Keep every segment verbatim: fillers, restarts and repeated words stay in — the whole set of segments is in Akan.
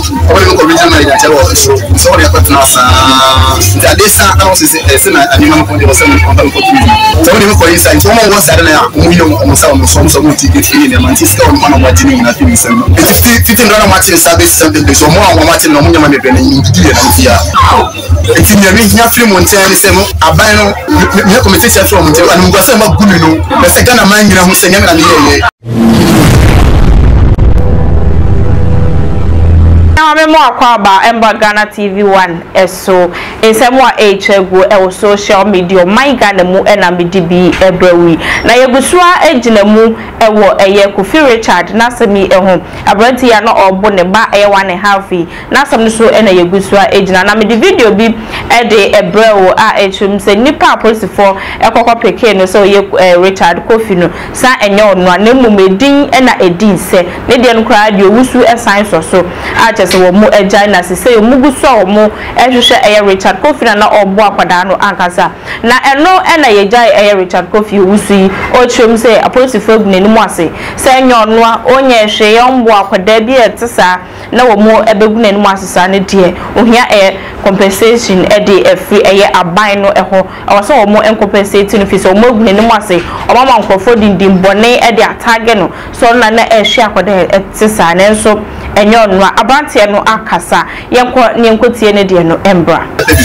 ọbẹ mi kọ regional manager jẹ wọ so so ọdẹ ẹkọ tena saa nti ade sa na wọn sisi ẹsẹ na anima mi kọ de ọsẹ mi kọ ọba mi kọ tu mi so ọdẹ mi kọ yin sa nti wọn wọn sa de na ya wọn yi wọn sa wọn so wọn so wọn ti get free ne ma nti sika wọn ma na wọn agye ne nyina fi mi nsɛm no nti fifteen dollar ma kyerɛ sa bɛ sisan bɛ so ɔmo a wɔn ma kyerɛ na ɔmo nyama bebree na yi nti yɛ na nti ya nti nea mi hiã firi mu nkyɛn ne sɛ mo aban no mi kɔ mi ti kyerɛ firi mu nkyɛn anum guasa ma gu mi no na sɛ Ghana man nyina ho sɛ nyɛ mi na mi yɛ yɛ. Memo akwaba emba Ghana T V one eso ensemo a echegu e social media my Ghana mu e na medibi ebrewi na yegusua ejina mu e wo eye Kofi Richard na semi e ho abranti ya no obo ne ba e one and half na sam so e na yegusua ejina na medi video bi e de ebrewo a echum se nipa aposifo e kokko peke no so ye Richard Kofi no sa enye ono na mumedin e na edin se ne de no kra de owusu e sign so so a chese mo ejina se say mugu so mo ehwehwe eye Richard Kofi na obo akwada no ankasa na eno e na yejai eye Richard Kofi wusu o chum say apostle gu nanimu ase say nyono a onye hwe yombo akwada bi etisa na wo mo ebegu nanimu asesa ne de ohia e compensation e de efi eye aban no eho awoso wo mo compensate no fi so mo gu nanimu ase o mama nkofo dindim bone e de atage no so na na ehwe akwada etisa ne so enyo no abantie no akasa yenko nenko tie ne de no embra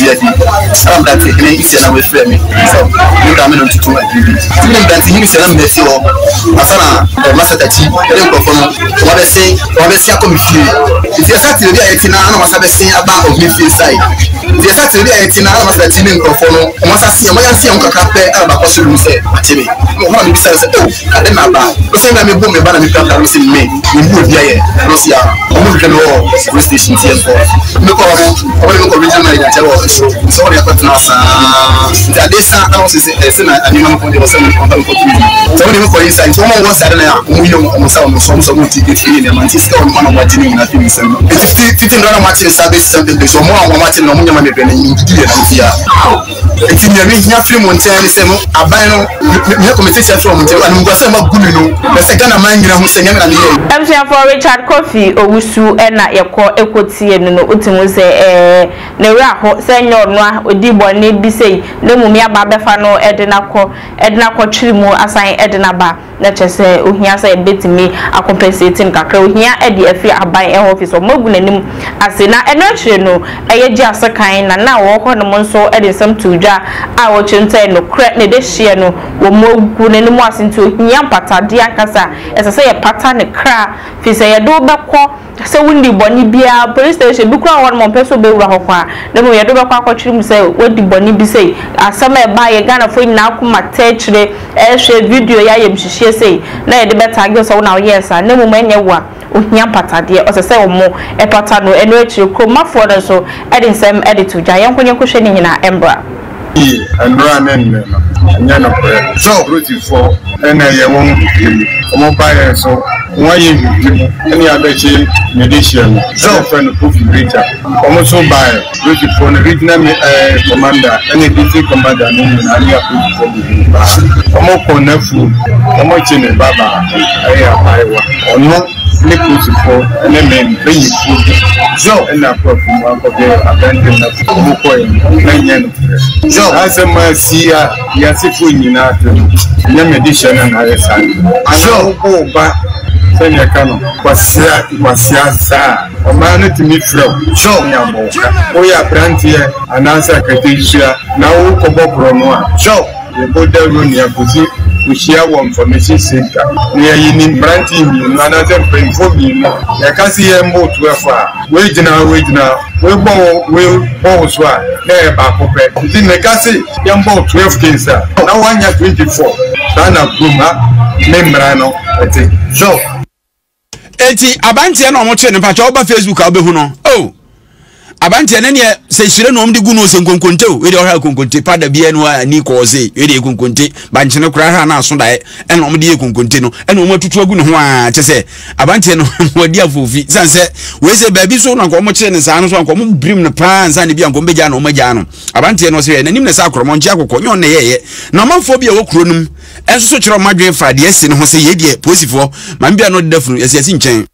am that ne isi na we frame so you come no tutu agree tin that him se na mesi ho asana masatachi ele nkofo no wa be say wa be say akomifie if you start to be ayetina na masa be say aba of me feel side if you start to be ayetina na masatachi ne nkofo no masa say mo ya say on kakra pe aba ko so lu say achebe mo ho na bi say oh ade na ba o say na me bo me ba na me kakra say me me bu obi aye no see am o mo ke no police station T F me ko ọbẹ mi kọ regional manager jẹ wọ so so ọdẹ ẹkọ tena saa nti ade sa na wọn sisi ẹsẹ na anima mi kọ de ọsẹ mi kọ ọba mi kọ tu mi so ọdẹ mi kọ yin sa nti wọn wọn sa de na ya wọn yi wọn sa wọn so wọn so wọn ti get free ne ma nti sika wọn ma na wọn agye ne nyina fi mi nsɛm no nti fifteen dollar ma kyerɛ sa bɛ sisan bɛ so ɔmo a wɔn ma kyerɛ na ɔmo nyama bebree na yi nti yɛ na nti ya nti nea mi hiã firi mu nkyɛn ne sɛ mo aban no mi kɔ mi ti kyerɛ firi mu nkyɛn anum guasa ma gu mi no na sɛ Ghana man nyina ho sɛ nyɛ mi na mi yɛ. M C for Richard Kofi owusu ɛna yɛkɔ ekotie no no utimu sɛ ɛɛ ne wura ho sɛ nyɛ ɔno a odi bɔne bi sei ne mu mi aba bɛfa no ɛde na kɔ ɛde na kɔ twiri mu asan ɛde na ba na kyɛ sɛ ohia sɛ ebetimi akompensate kakra ohia ɛde afi aban ɛhɔ office ɔmo gu n'anim ase na ɛno akyire no ɛyɛ gye asekan na na wɔ hɔ no mo nso ɛde nsɛm to dwa a wɔkyerɛ ntɛ no kra ne de hyɛ no wɔ mo gu n'anim ase nti ohia mpatade ankasa ɛsɛ sɛ yɛ pata ne kra fi sɛ yɛde wobɛkɔ sɛ wundi bɔne bia police station bi kura wɔ mo pɛ so be wura hɔ kwa na mo yɛde bɛkɔ akɔkyerɛ mu sɛ wodi bɔne bi sɛ asɛm ɛba yɛ Ghana fo nyina akoma tɛkyerɛ ɛhwɛ video ya yɛ mhyehyɛ sɛ na yɛde bɛtage sɛ wo na woyɛ sa na mo manyɛ wo a ohia patadeɛ ɔsɛ sɛ wo mo ɛpata no ɛno akyire kromafoɔ no so ɛde nsɛm ɛde to gya yɛnkɔ nyɛnkɔ hwɛ ne nyina embra and run and no so beautiful and I won't come by so why you any other chain medicine so friend of Kofi Richard almost so by beautiful regional commander any district commander and I'm on nefu I'm watching baba I or no beautiful and then bring food so and I put from one of the abandoned so as a mercia yasifu nyina na medicine and other side so go back senya kano kwasia kwasia sa o man to me flow so nyambo o ya brantie anansa katesia na wo kobobro no a so the border run ya buzi we share one information center we are in brantie mi na na dem pay for me ya kasi ye mbo twelve a we gina we gina we bo we bo so a na e ba ko pe ti ne kasi ye mbo twelve kinsa na wanya twenty-four sana kuma membra no eti so eti abantie na omoche ne pacha oba Facebook a obehu no oh abantie ne ne se hire no omde gu no se nkonkonte o we de ohra konkonte pada bia no ani ko ze we de konkonte banche ne kura ha na aso dae e na omde ye konkonte no e na omatutu agu ne ho a che se abantie no wodi afofi sanse we se ba bi so na ko omoche ne sa no so ko mo brim ne pa ansa ne bia ko mbeja na omagya no abantie no se na nim ne sa akromo nche akokko nyon ne yeye na manfo bia wo kuro num enso so kiro madwen fa de esi ne ho se ye de posifo ma mbia no de dafunu esi esi nchen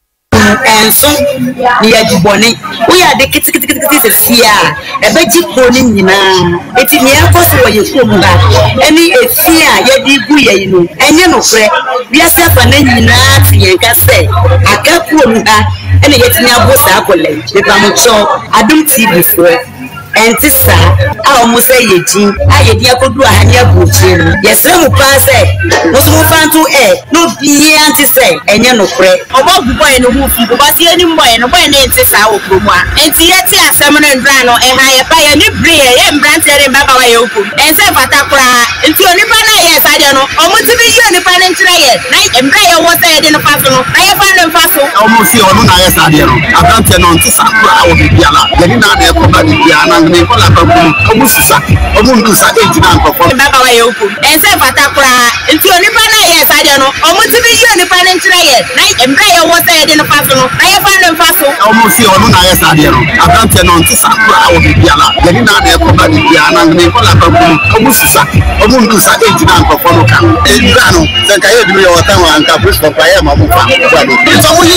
and so near Jiboni. We are the kitty kitty kitty here. A betty pony in it in the course where you come back. Any a fear, yet you know, and you know, we are self and then you not and can say, I can't put and it's near both accolade. If I'm a show, I don't see before. And this sir, I almost say ye team. I had could do a hanya butcher. Yes, some pass it. Was more fun to air. No, be anti say, and you know, pray. About the boy in the roof, you was the only boy and a boy named Tessa. And see, let's see a salmon and brano and higher by a new breed and brancher and Baba Yoko. And say, Patapra, and to only banner, yes, I don't know. Almost to be you and the parent tray. Night and Brian was there in the fashion. I have found them fast. Almost see on I S I D. I can't tell on to Sakura or Biala. They did not have Biana. They call up a Musa, a Mundusa, eighty-nine for Baba Yoko. And say, Patapra, and to only banner, yes, I don't know. Almost to be you and the parent tray. Night and Brian was there in the fashion. I have found them fast. Almost see on I S I D. I can't tell on to Sakura or Biala. They did not have Biana. They call up a Musa, a Mundusa, eighty-nine for Fonoka. And Grano, the Kayadu or Tama and Caprice for Payama. It's only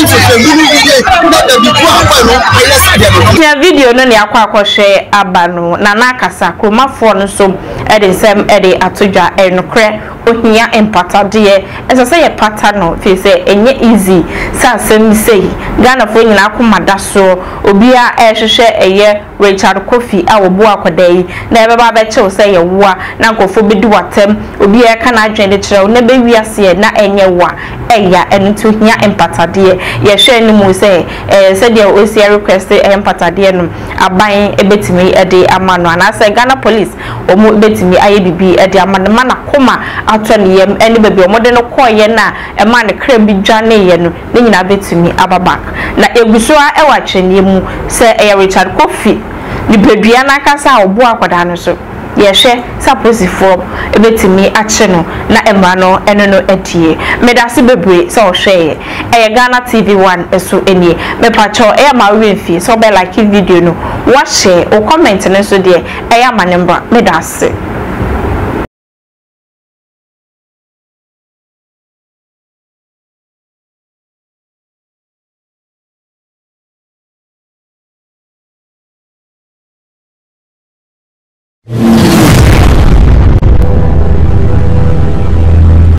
ya video no ne akwa akwohwe abano na nakasa kromafo no so e de nsem e de atodwa enokre ohia empatade esese ye pata no fi se enye easy sa sem sei Ghana fo nyina akomada so obia e hwehwe eye Richard Kofi a wo bo akodai na e beba be chew se ye woa na nkofo bedi watem obia ka na adwen de kire na be wiase na enye wa eya ento hia empatade ye hwe ni mu se eh se de o si request e empatade no aban ebetimi e de amano na se Ghana police omo ebetimi aye bibi e de amano mana koma atone yem eni bebi omode no koye na e ma ne kra bi dwane ye no ne nyina betimi ababa na egusua e wa twene mu se e Richard Kofi ni bedua na kasa obo akwada no so ye hwe saposifo ebetimi ache no na emra no eno no adie medase bebre so hwe e Ghana T V one eso enie me pacho e ma wemfi so be like video no wa share o comment no so de e ya manembra medase.